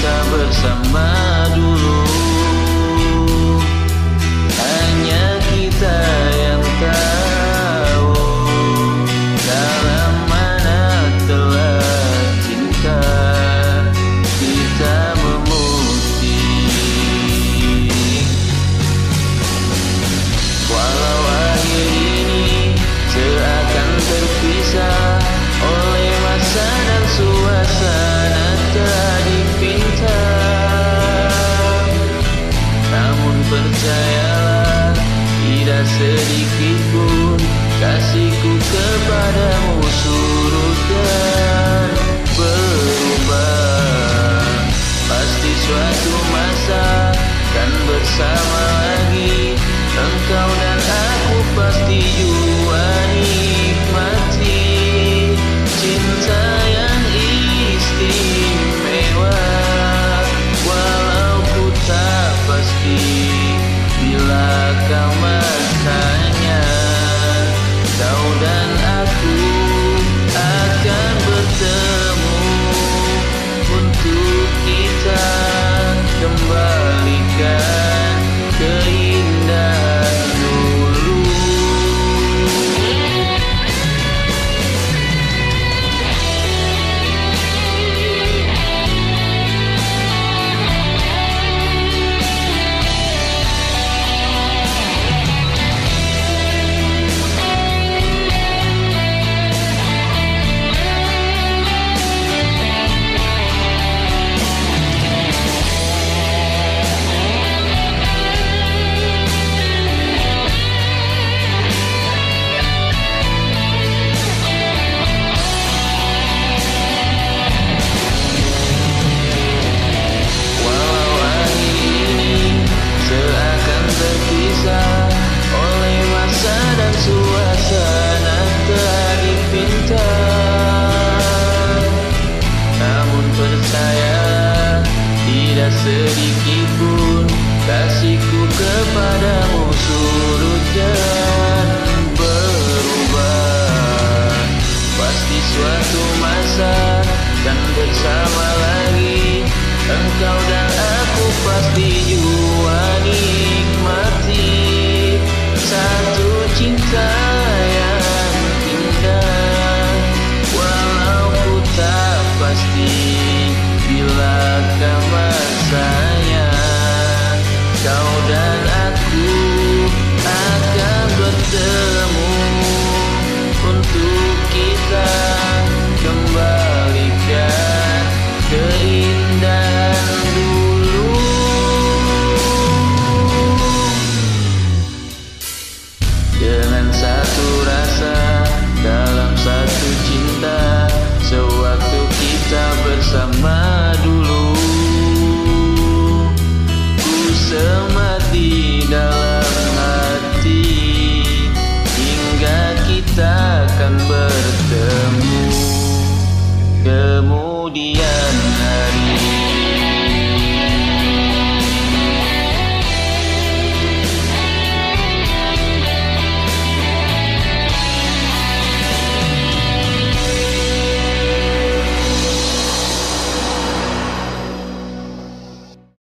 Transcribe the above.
kita bersama dulu. Hanya kita yang tahu dalam mana telah cinta kita memutih. Walau akhir ini seakan terpisah oleh masa dan suasana telah dipinta, namun percayalah tidak sedikit pun kasihku kepadamu surut dan berubah. Pasti suatu masa kan bersama lagi, engkau dan aku pasti jua nikmati cinta yang istimewa. Walau ku tak pasti bilakah masanya kau dan aku akan bertemu untuk kita kembalikan keindahan dulu. Oleh masa dan suasana telah dipinta, namun percayalah tidak sedikit pun kasihku kepadamu surut dan berubah. Pasti suatu masa kan bersama lagi, engkau dan aku pasti jua nikmati satu cinta yang indah. Walau ku tak pasti bilakah masanya kau dan aku